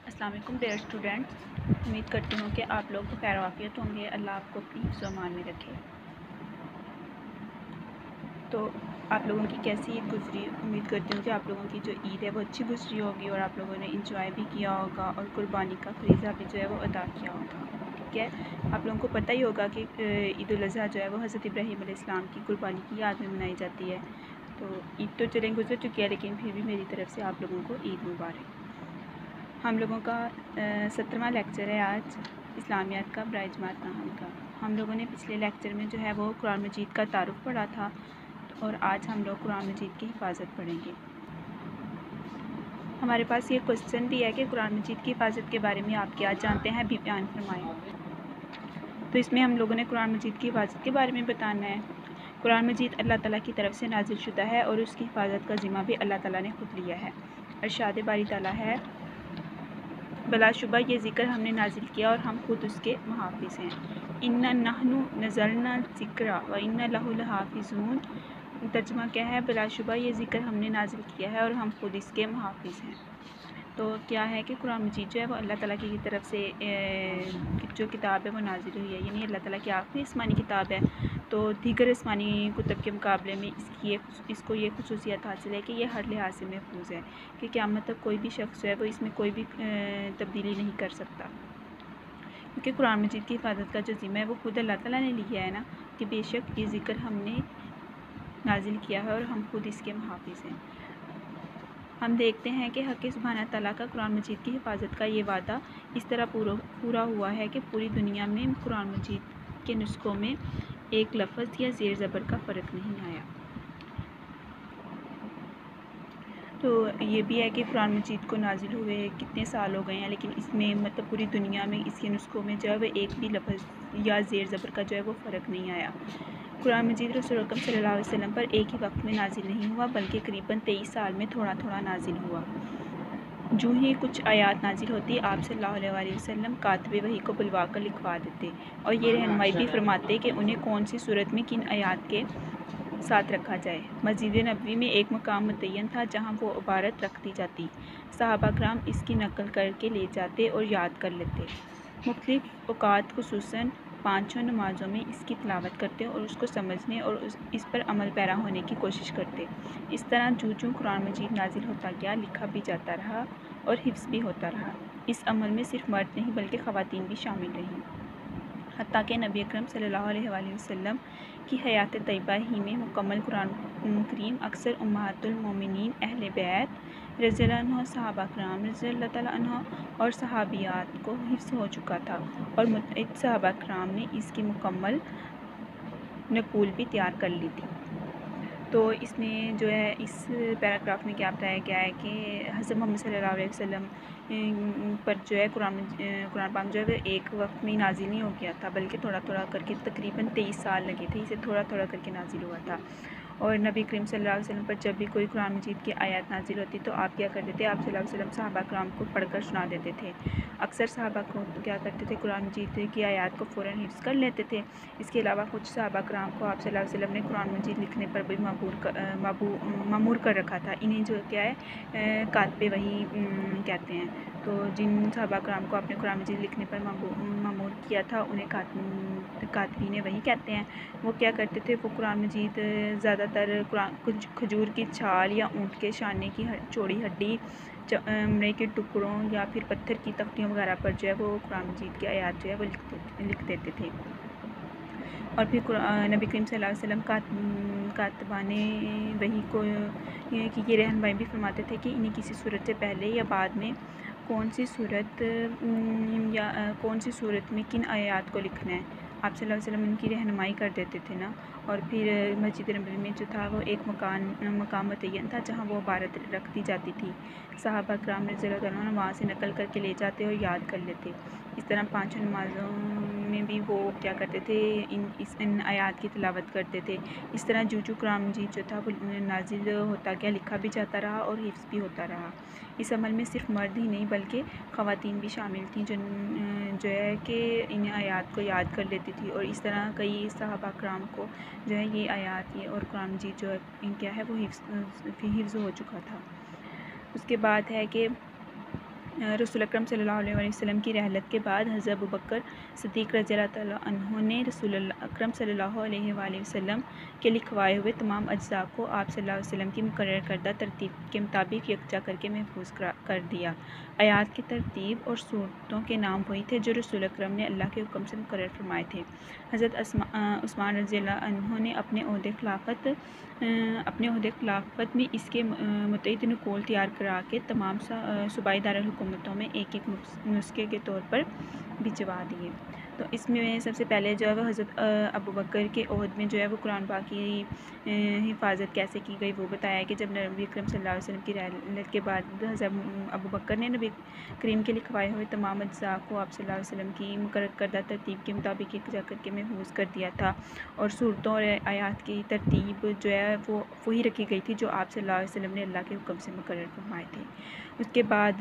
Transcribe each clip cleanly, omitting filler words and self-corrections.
السلام علیکم dear students, امید کرتی ہوں کہ آپ لوگ خیر وافیت ہوں گے۔ اللہ آپ کو اپنی حفظ و امان میں رکھے۔ تو آپ لوگوں کی کیسی عید گزری؟ امید کرتی ہوں کہ آپ لوگوں کی جو عید ہے وہ اچھی گزری ہوگی اور آپ لوگوں نے انجوائے بھی کیا ہوگا اور قربانی کا فریضہ بھی جو ہے وہ ادا کیا ہوگا۔ ٹھیک ہے، آپ لوگوں کو پتہ ہی ہوگا کہ عید الاضحیٰ جو ہے وہ حضرت ابراہیم علیہ السلام کی قربانی کی یاد میں منائی جاتی ہے۔ تو عید تو چلیں گزر چکی ہے، لیکن پھر بھی میری طرف سے آپ لوگوں کو عید مبارک۔ ہم لوگوں کا 17واں لیکچر ہے آج، اسلامیات کا برائے جماعت ناہل کا۔ ہم لوگوں نے پچھلے لیکچر میں جو ہے وہ قرآن مجید کا تعارف پڑھا تھا، اور آج ہم لوگ قرآن مجید کی حفاظت پڑھیں گے۔ ہمارے پاس یہ کوسچن بھی ہے کہ قرآن مجید کی حفاظت کے بارے میں آپ کیا جانتے ہیں، بھی بیان فرمائیں۔ تو اس میں ہم لوگوں نے قرآن مجید کی حفاظت کے بارے میں بتانا ہے۔ قرآن مجید اللہ تعالیٰ کی طرف سے نازل شدہ ہے اور اس کی حفاظت کا ذمہ بھی اللہ تعالیٰ نے خود لیا ہے۔ ارشاد باری تعالیٰ ہے، بلا شبہ یہ ذکر ہم نے نازل کیا اور ہم خود اس کے محافظ ہیں۔ اِنَّا نَحْنُ نَزَّلْنَا الذِّکْرَ وَإِنَّا لَهُ لَحَافِظُونَ۔ ترجمہ کیا ہے؟ بلا شبہ یہ ذکر ہم نے نازل کیا ہے اور ہم خود اس کے محافظ ہیں۔ تو کیا ہے کہ قرآن مجید جو ہے وہ اللہ تعالیٰ کی طرف سے جو کتاب ہے وہ نازل ہوئی ہے، یعنی اللہ تعالیٰ کی آخری آسمانی کتاب ہے۔ تو دیگر آسمانی کتب کے مقابلے میں اس کو یہ خصوصیت حاصل ہے کہ یہ ہر لحاظ سے محفوظ ہے، کہ قیامت تک کوئی بھی شخص جو ہے وہ اس میں کوئی بھی تبدیلی نہیں کر سکتا، کیونکہ قرآن مجید کی حفاظت کا جو ذمہ ہے وہ خود اللہ تعالیٰ نے لیا ہے نا، کہ بے شک یہ ذکر ہم نے نازل کیا ہے اور ہم خود اس کے محافظ ہیں۔ ہم دیکھتے ہیں کہ حق سبحانہ تعالیٰ کا قرآن مجید کی حفاظت کا یہ وعدہ اس طرح پورا ہوا ہے کہ پوری دنیا میں قرآن مجید کے نسخوں میں ایک لفظ یا زیر زبر کا فرق نہیں آیا۔ تو یہ بھی ہے کہ قرآن مجید کو نازل ہوئے کتنے سال ہو گئے ہیں، لیکن اس میں مطلب پوری دنیا میں اس کے نسخوں میں جو ہے وہ ایک بھی لفظ یا زیر زبر کا جو ہے وہ فرق نہیں آیا۔ قرآن مجید رسول اکرم صلی اللہ علیہ وسلم پر ایک ہی وقت میں نازل نہیں ہوا، بلکہ قریباً 23 سال میں تھوڑا تھوڑا نازل ہوا۔ جو ہی کچھ آیات نازل ہوتی، آپ صلی اللہ علیہ وسلم کاتب وحی کو بلوا کر لکھوا دیتے اور یہ رہنمائی بھی فرماتے کہ انہیں کون سی صورت میں کن آیات کے ساتھ رکھا جائے۔ مسجد نبوی میں ایک مقام متعین تھا جہاں وہ عبارت رکھ دی جاتی، صحابہ کرام اس کی نقل کر کے لے جاتے اور یاد کر لیتے۔ مختلف اوقات خصوصاً 5 نمازوں میں اس کی تلاوت کرتے اور اس کو سمجھنے اور اس پر عمل پیرا ہونے کی کوشش کرتے۔ اس طرح جوں قرآن مجید نازل ہوتا گیا، لکھا بھی جاتا رہا اور حفظ بھی ہوتا رہا۔ اس عمل میں صرف مرد نہیں بلکہ خواتین بھی شامل رہیں، حتیٰ کہ نبی اکرم صلی اللہ علیہ وآلہ وسلم کی حیات طیبہ ہی میں مکمل قرآن کریم اکثر امہات المومنین اہل بیت رضی اللہ عنہ، صحابہ کرام رضی اللہ تعالیٰ عنہ اور صحابیات کو حفظ ہو چکا تھا، اور متعدد صحابہ کرام نے اس کی مکمل نقول بھی تیار کر لی تھی۔ تو اس میں جو ہے اس پیراگراف میں کیا بتایا گیا ہے کہ حضرت محمد صلی اللہ علیہ وسلم پر جو ہے قرآن پاک جو ہے وہ ایک وقت میں نازل نہیں ہو گیا تھا، بلکہ تھوڑا تھوڑا کر کے تقریباً 23 سال لگے تھے، اسے تھوڑا تھوڑا کر کے نازل ہوا تھا۔ اور نبی کریم صلی اللہ علیہ وسلم پر جب بھی کوئی قرآن مجید کی آیات نازل ہوتی تو آپ کیا کرتے تھے؟ آپ صلی اللہ علیہ وسلم صحابہ کرام کو پڑھ کر سنا دیتے تھے۔ اکثر صحابہ کو کیا کرتے تھے؟ قرآن مجید کی آیات کو فوراً حفظ کر لیتے تھے۔ اس کے علاوہ کچھ صحابہ کرام کو آپ صلی اللہ علیہ وسلم نے قرآن مجید لکھنے پر بھی مامور کر رکھا تھا۔ انہیں جو کیا ہے کاتب وحی کہتے ہیں۔ تو جن صحابہ کرام کو آپ نے قرآن مجید لکھنے پر مامور کیا تھا انہیں کاتبین وحی کہتے ہیں۔ وہ کیا کرتے تھے؟ وہ قرآن مجید زیادہ تر کھجور کی چھال یا اونٹ کے شانے کی چوڑی ہڈی، چمڑے کے ٹکڑوں یا پھر پتھر کی تختیوں وغیرہ پر جو ہے وہ قرآن مجید کی آیات جو ہے وہ لکھ دیتے تھے۔ اور پھر نبی کریم صلی اللہ علیہ وسلم کاتبان وحی کو کی یہ رہنمائی بھی فرماتے تھے کہ انہیں کسی صورت سے پہلے یا بعد میں کون سی صورت میں کن آیات کو لکھنا ہے، آپ صلی اللہ علیہ وسلم ان کی رہنمائی کر دیتے تھے نا۔ اور پھر مسجد نبوی میں جو تھا وہ ایک مقام متعین تھا جہاں وہ عبارت رکھ دی جاتی تھی، صحابہ کرام رضی اللہ عنہ وہاں سے نقل کر کے لے جاتے اور یاد کر لیتے۔ اس طرح 5 نمازوں میں بھی وہ کیا کرتے تھے؟ ان آیات کی تلاوت کرتے تھے۔ اس طرح جو قرآن مجید جو تھا وہ نازل ہوتا گیا، لکھا بھی جاتا رہا اور حفظ بھی ہوتا رہا۔ اس عمل میں صرف مرد ہی نہیں بلکہ خواتین بھی شامل تھیں جو ہے کہ ان آیات کو یاد کر لیتی تھی، اور اس طرح کئی صحابہ کرام کو جو ہے یہ آیات اور قرآن مجید جو کیا ہے وہ حفظ ہو چکا تھا۔ اس کے بعد ہے کہ رسول اکرم صلی اللہ علیہ وسلم کی رحلت کے بعد حضرت ابوبکر صدیق رضی اللہ تعالیٰ عنہ نے رسول اکرم صلی اللہ علیہ وآلہ وسلم کے لکھوائے ہوئے تمام اجزاء کو آپ صلی اللہ علیہ وسلم کی مقرر کردہ ترتیب کے مطابق یکجا کر کے محفوظ کر دیا۔ آیات کی ترتیب اور صورتوں کے نام وہی تھے جو رسول اکرم نے اللہ کے حکم سے مقرر فرمائے تھے۔ حضرت عثمان رضی اللہ عنہ نے اپنے عہدِ خلافت میں اس کے متعدد نقول تیار کرا کے تمام صوبائی دارالحکومتوں میں ایک ایک نسخے کے طور پر بھجوا دیے۔ تو اس میں سب سے پہلے جو ہے وہ حضرت ابوبکر کے عہد میں جو ہے وہ قرآن پاک کی حفاظت کیسے کی گئی وہ بتایا کہ جب نبی اکرم صلی اللہ علیہ وسلم کی رحلت کے بعد حضرت ابوبکر نے نبی کریم کے لکھوائے ہوئے تمام اجزاء کو آپ صلی اللہ علیہ وسلم کی مقرر کردہ ترتیب کے مطابق یکجا کر کے محفوظ کر دیا تھا، اور صورتوں اور آیات کی ترتیب جو ہے وہ وہی رکھی گئی تھی جو آپ صلی اللہ علیہ وسلم نے اللہ کے حکم سے مقرر فرمائے تھے۔ اس کے بعد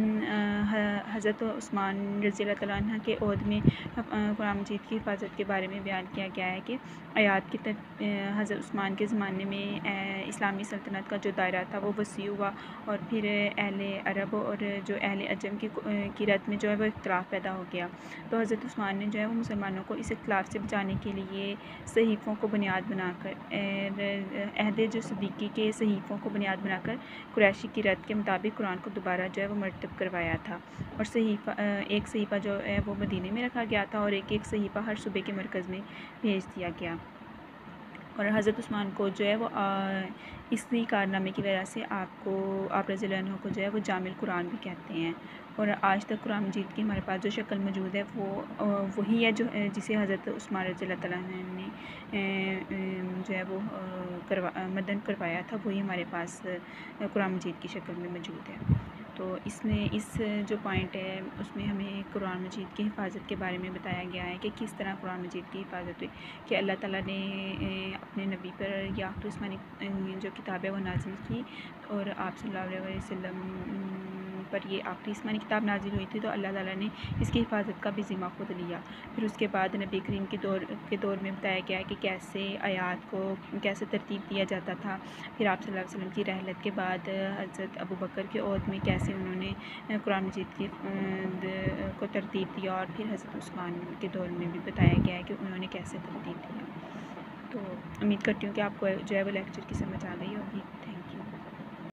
حضرت عثمان رضی اللہ تعالیٰ عنہ کے عہد میں قرآن مجید کی حفاظت کے بارے میں بیان کیا گیا ہے کہ آیات کی حضرت عثمان کے زمانے میں اسلامی سلطنت کا جو دائرہ تھا وہ وسیع ہوا، اور پھر اہل عرب اور جو اہل عجم کی رد میں جو ہے وہ اختلاف پیدا ہو گیا۔ تو حضرت عثمان نے جو ہے وہ مسلمانوں کو اس اختلاف سے بچانے کے لیے صحیفوں کو بنیاد بنا کر عہد جو صدیقی کے صحیفوں کو بنیاد بنا کر قریشی کی رد کے مطابق قرآن کو دوبارہ جو ہے وہ مرتب کروایا تھا، اور ایک صحیفہ جو ہے وہ مدینے میں رکھا گیا تھا اور ایک صحیفہ ہر صوبے کے مرکز میں بھیج دیا گیا۔ اور حضرت عثمان کو جو ہے وہ اسی کارنامے کی وجہ سے آپ رضی اللہ عنہ کو جو ہے وہ جامع القرآن بھی کہتے ہیں، اور آج تک قرآن مجید کی ہمارے پاس جو شکل موجود ہے وہ وہی ہے جسے حضرت عثمان رضی اللہ تعالیٰ عنہ نے جو ہے وہ مدن کروایا تھا، وہی ہمارے پاس قرآن مجید کی شکل میں موجود ہے۔ تو اس جو پوائنٹ ہے اس میں ہمیں قرآن مجید کی حفاظت کے بارے میں بتایا گیا ہے کہ کس طرح قرآن مجید کی حفاظت ہوئی، کہ اللہ تعالیٰ نے اپنے نبی پر یا آخری آسمانی جو کتاب ہے وہ نازل کی، اور آپ صلی اللہ علیہ وسلم پر یہ آخری آسمانی کتاب نازل ہوئی تھی، تو اللہ تعالیٰ نے اس کی حفاظت کا بھی ذمہ خود لیا۔ پھر اس کے بعد نبی کریم کے دور میں بتایا گیا ہے کہ کیسے آیات کو کیسے ترتیب دیا جاتا تھا۔ پھر آپ صلی اللہ علیہ وسلم کی رحلت کے بعد حضرت ابوبکر کے عہد میں کیسے انہوں نے قرآن مجید کو ترتیب دیا، اور پھر حضرت عثمان کے دور میں بھی بتایا گیا ہے کہ انہوں نے کیسے ترتیب دیا۔ تو امید کرتی ہوں کہ آپ کو جو ہے وہ لیکچر کی سمجھ آ گئی ہوگی۔